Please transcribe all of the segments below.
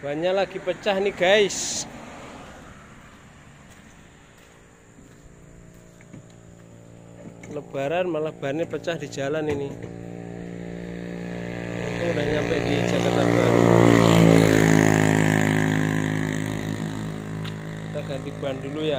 Bannya lagi pecah nih guys. Lebaran malah bannya pecah di jalan ini. Itu udah nyampe di Jakarta Baru. Kita ganti ban dulu ya.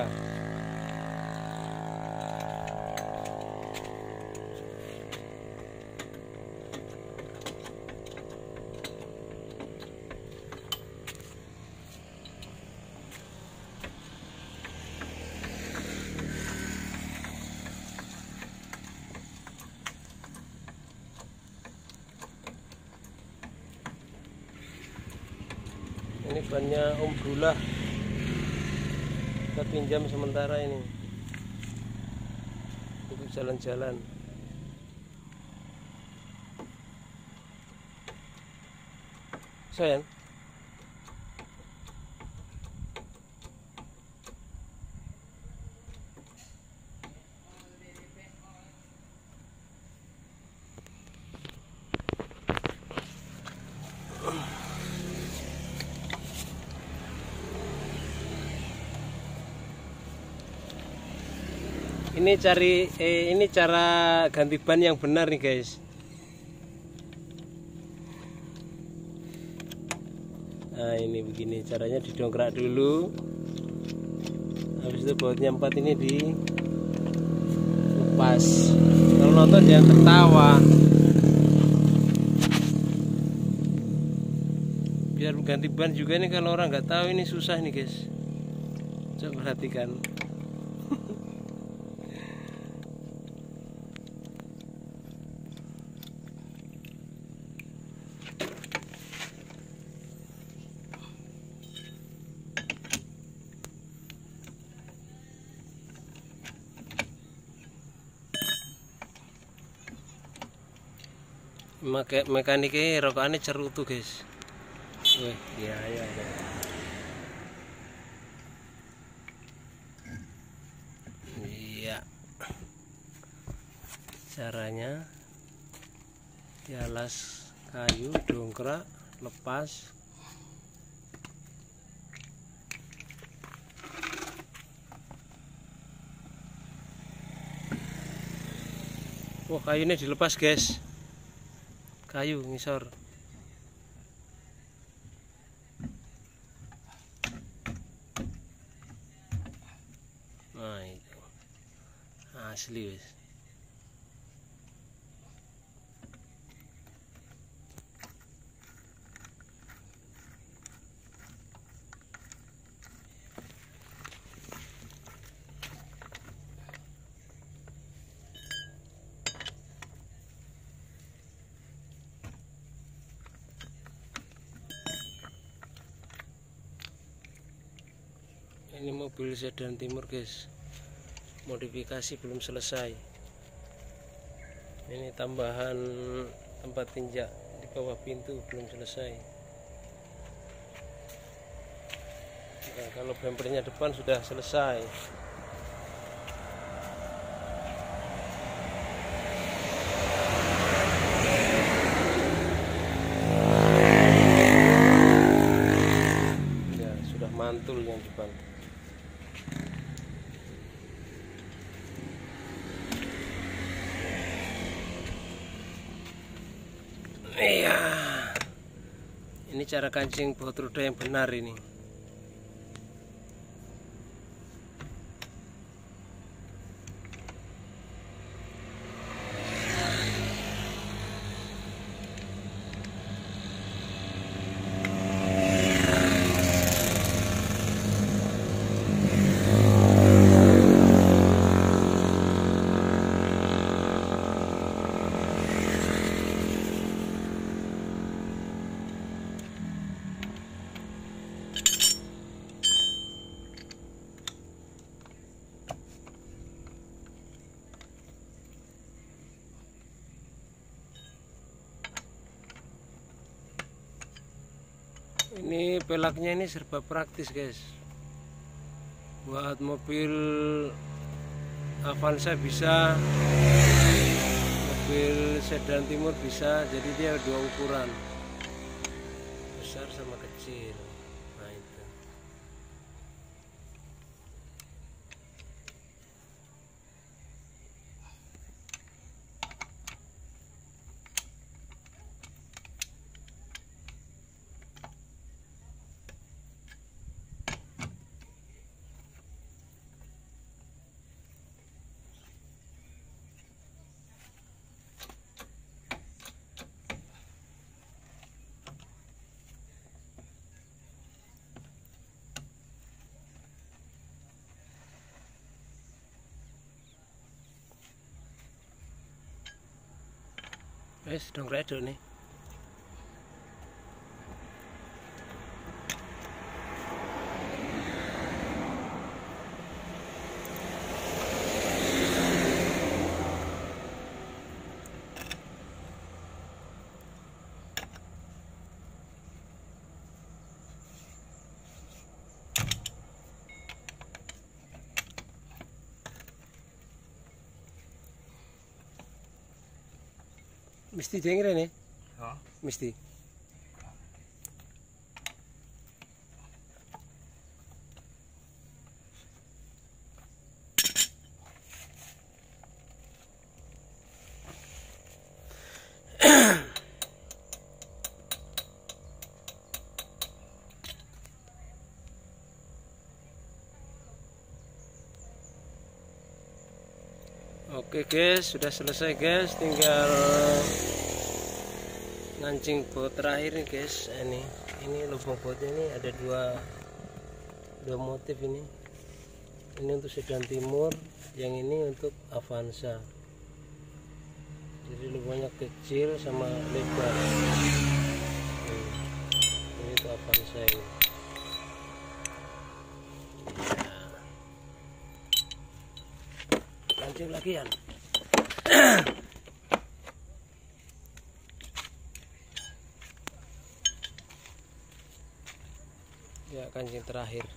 Ini bannya Om Dullah, kita pinjam sementara ini untuk jalan-jalan. Sayang, ini cara ganti ban yang benar nih guys. Nah ini begini caranya, didongkrak dulu, habis itu bautnya 4 ini dilepas. Kalau nonton jangan ketawa, biar ganti ban juga nih. Kalau orang nggak tahu ini susah nih guys, coba perhatikan. Mekaniknya rokokannya cerut tuh guys. Wih, ya. Iya. Caranya dialas kayu, dongkrak, lepas. Wah, kayunya dilepas guys. Kayu ngisor. Nah itu asli wis. Ini mobil sedan timur guys, modifikasi belum selesai. Ini tambahan tempat tinjak di bawah pintu belum selesai. Nah, kalau bempernya depan sudah selesai. Ya, sudah mantul yang depan. Iya, ini cara kancing baut roda yang benar ini. Ini pelaknya ini serba praktis guys, buat mobil Avanza bisa, mobil sedan timur bisa. Jadi dia dua ukuran, besar sama kecil. Wes dong redo nih. Mesti jengre nih. Oh. Mesti. Oke guys, sudah selesai guys, tinggal ngancing baut terakhir nih guys. Ini lubang bautnya ini ada dua motif ini untuk Sedan Timur, yang ini untuk Avanza. Jadi lubangnya kecil sama lebar. Ini untuk Avanza ini. Kancing lagi ya. Ya, kancing terakhir.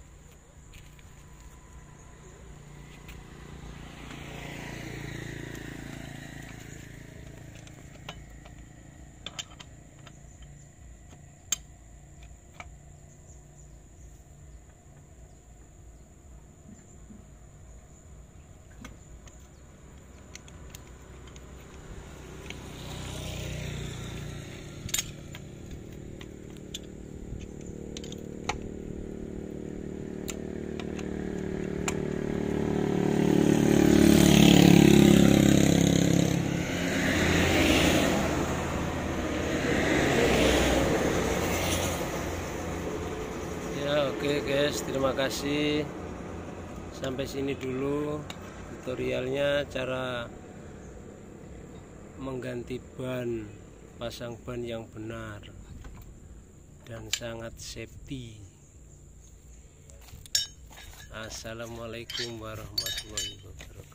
Oke guys, terima kasih. Sampai sini dulu tutorialnya cara mengganti ban, pasang ban yang benar dan sangat safety. Assalamualaikum warahmatullahi wabarakatuh.